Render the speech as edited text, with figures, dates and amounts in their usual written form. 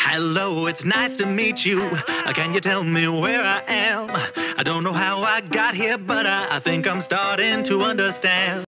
Hello, it's nice to meet you. Can you tell me where I am? I don't know how I got here, but I think I'm starting to understand.